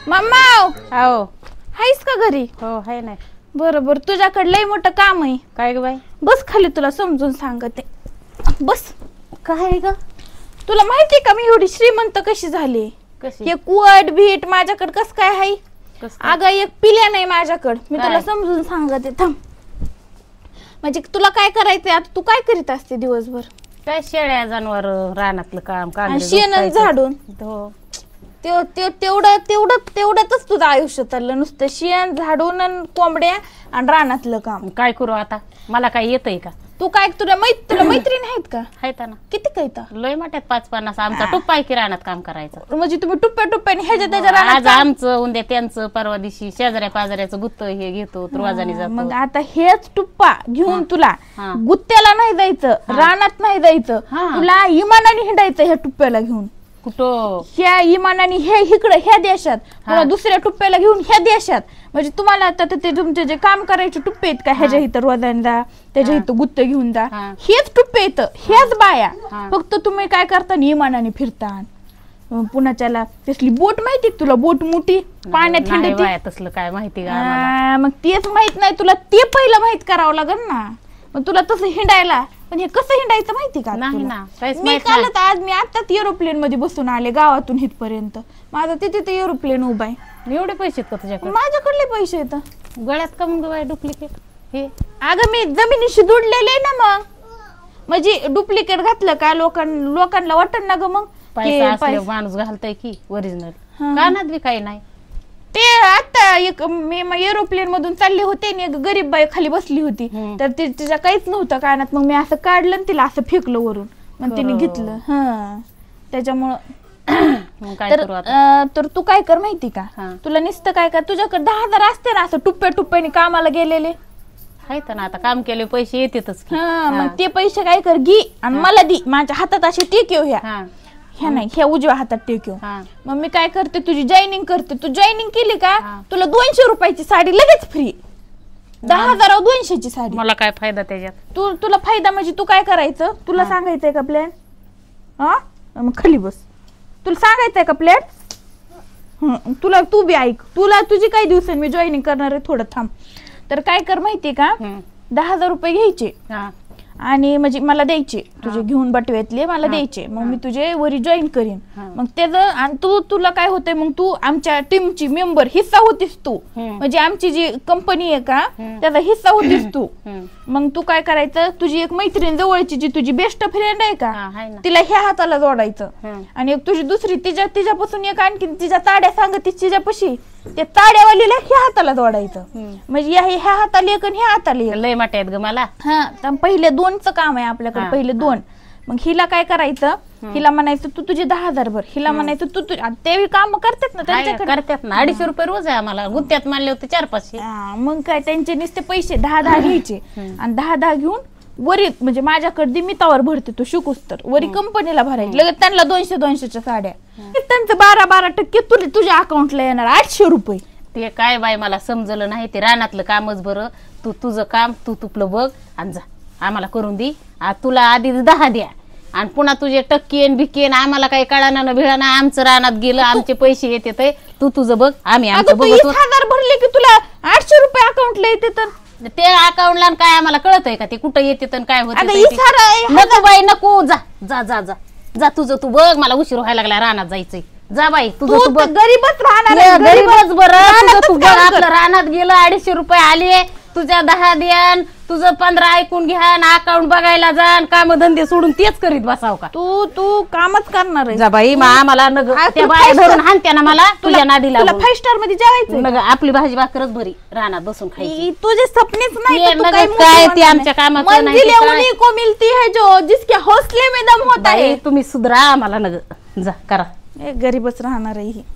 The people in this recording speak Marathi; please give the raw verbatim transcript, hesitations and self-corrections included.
मम्मा हो हायस का घरी? हो हाय ना. बरोबर तुझ्याकडे लय मोठं काम आहे. काय ग बाई? बस खाली तुला समजून सांगते. बस. काय ग? तुला माहिती का मी एवढी श्रीमंत कशी झाली? कशी? एक कुवट भीट माझ्याकडे कस काय आहे? अगं एक पिल्या नाही माझ्याकडे. मी तुला समजून सांगते थांब. म्हणजे तुला काय करायचंय आता? तू काय करीत असते दिवसभर? काय शेळ्या जनावर रानातलं काम काम शेण झाडून हो तेवढं तेवढं तेवढ्यातच तुझं आयुष्य चाललं नुसतं शेण झाडून कोंबड्या आणि रानातलं काम. काय करू आता? मला काय येतंय का? तू काय तुला मैत तुला मैत्रीण आहेत का? आहेत ना. किती काय लय मोठ्यात पाच पन्नास. आमचा टुप्पा आहे की रानात काम करायचं. म्हणजे तुम्ही टुप्प्या टुप्प्याने ह्याच्या त्याच्या आज रानात आमचं उद्या त्यांचं परवा दिवशी शेजाऱ्या पाजाऱ्याचं गुत्त हे घेतो तुरवाजाने जातो. मग आता हेच टुप्पा घेऊन तुला हा. गुत्त्याला नाही जायचं रानात नाही जायचं हा. तुला इमानाने हिंडायचं ह्या टुप्प्याला घेऊन. कुठं? ह्या इमानाने हे इकडे ह्या देशात पुन्हा दुसऱ्या टुप्प्याला घेऊन ह्या देशात. म्हणजे तुम्हाला आता ते तुमचे जे काम करायचे टुप्पे आहेत का ह्याच्या इथं रोजाने जा त्याच्या इथं गुत्त घेऊन जा हेच टुप्पे येतं हेच बाया. फक्त तुम्ही काय करता इमानाने फिरता. पुन्हा तसली बोट माहिती तुला? बोट मोठी पाण्यात हिंडते तसलं काय माहिती का? मग तेच माहित नाही तुला ते पहिलं माहित करावं लागेल ना. मग तुला तसं हिंडायला पण हे कसं हिंडायचं माहिती का? नाही ना. मी कालच आज मी आताच एरोप्लेन मध्ये बसून आले गावातून इथपर्यंत. माझं तिथे ते एरोप्लेन उभा आहे. एवढे पैसे का तुझ्याकडे? माझ्याकडले पैसे येतात. गळ्यात का मग डुप्लिकेट? हे अगं मी जमिनीशी जुडलेले ना मग. म्हणजे डुप्लिकेट घातलं का लोकां लोकांना वाटण ना ग मग पैसा माणूस घालताय की ओरिजिनल कानात बी काही नाही. ते आता एक मी एरोप्लेन मधून चालले होते आणि एक गरीब बाई खाली बसली होती तर तिच्या काहीच नव्हतं कानात. मग मी असं काढलं तिला असं फेकलं वरून मग तिने घेतलं. हा त्याच्यामुळं तर तू काय कर माहिती का? तुला नुसतं काय कर तुझ्याकडे दहा हजार असते ना असं टुप्प्या टुप्प्याने कामाला गेलेले आहेत ना. आता काम केले पैसे येतेच. हा मग ते पैसे काय कर घे आणि मला दे. माझ्या हातात असे टेक्यो ह्या ह्या नाही ह्या उजव्या हातात टेक्यो. मग मी काय करते तुझी जॉईनिंग करते. तू जॉईनिंग केली का तुला दोनशे रुपयाची साडी लगेच फ्री. दहा हजार दोनशेची साडी. मला काय फायदा त्याच्यात? तू तुला फायदा म्हणजे तू काय करायचं तुला सांगायचंय का प्लॅन? हा मग खाली बस. तुला सांगायचंय का प्लॅन? तुला तू बी ऐक. तुला तुझी काही दिवसांनी मी जॉईनिंग करणार आहे थोडं थांब. तर काय कर माहितीये का? दहा हजार रुपये घ्यायचे आणि म्हणजे मला द्यायचे तुझे घेऊन बटव्यातले मला द्यायचे. मग मी तुझे वरी जॉईन करीन. मग त्याचं आणि तू तुला काय होतंय मग तू आमच्या टीमची मेंबर हिस्सा होतीस तू. म्हणजे आमची जी कंपनी आहे का त्याचा हिस्सा होतीस तू. मग तू काय करायचं तुझी एक मैत्रीण जवळची जी तुझी बेस्ट फ्रेंड आहे का तिला ह्या हाताला जोडायचं आणि एक तुझी दुसरी तिच्या तिच्यापासून एक आणखी तिच्या ताड्या सांगतीस तिच्यापाशी त्या ताड्यावालीला ह्या हाताला जोडायचं. म्हणजे ह्या हाताला एक आणि ह्या हाताला एक. लय माटे आहेत ग मला. हा तर पहिले दोनचं काम आहे आपल्याकडे पहिले दोन. मग हिला काय करायचं हिला म्हणायचं तू तुझे दहा हजार भर. हिला म्हणायचं तू तुझे ते काम करतात ना त्यांच्याकडे करतात ना. अडीचशे रुपये रोज आहे आम्हाला. गुत्त्यात मानले होते चार पाचशे. मग काय त्यांचे नुसते पैसे दहा दहा घ्यायचे आणि दहा दहा घेऊन वरी म्हणजे माझ्याकडे मितावर भरते तू शिकूस तर वरी कंपनीला भरायची लगेच त्यांना दोनशे दोनशेच्या साड्या. त्यांचं बारा बारा टक्के तुला तुझ्या अकाउंटला येणार आठशे रुपये. ते काय बाई मला समजलं नाही. ते रानातलं कामच बरं. तू तुझं काम तू तुपलं बघ आणि जा आम्हाला करून दे. तुला आधी दहा द्या आणि पुन्हा तुझे टक्केन बिकेन आम्हाला काही कळाना भिळाना. आमचं रानात गेलं आमचे पैसे येते तू तुझं बघ आम्ही आमचं बघतो. हजार भरले की तुला आठशे रुपये अकाउंटला येते तर ते अकाउंटला काय आम्हाला कळत आहे का ते कुठं येते तर काय होत? नको बाई नको. जा जा जा जा जा तुझं तू बघ. मला उशीर व्हायला लागला रानात जायचंय. जा बाई तुझं तू बघ. गरीबच राहणार गरीबच बरं. तू बघ आपलं रानात गेलं अडीचशे रुपये आले तुझ्या दहा द्यान तुझं पंधरा ऐकून घ्या अकाउंट बघायला जा काम धंदे सोडून तेच करीत बसाव का? तू तू कामच करणार आहे. जा बाई मला नग त्या बाया धरून हाणत्या ना मला तुझ्या नादीला. तुला फाईव्ह स्टार मध्ये जेवायचं नग आपली भाजी भाकरच भरी रानात बसून खायची. तुझे सपनेच नाही काय ते आमच्या कामाचं नाही. को मिलती है जो जिसके हौसले में दम होता है. तुम्ही सुधरा आम्हाला नग जा करा. गरीबच राहणार आहे.